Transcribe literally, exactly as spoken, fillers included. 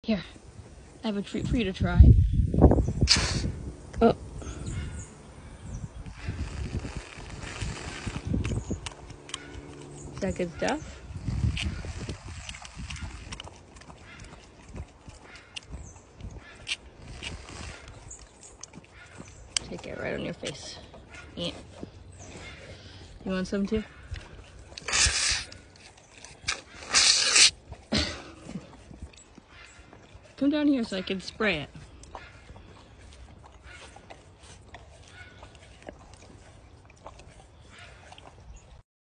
Here, I have a treat for you to try. Oh. Is that good stuff? Take it right on your face. Yeah. You want some too? Come down here so I can spray it.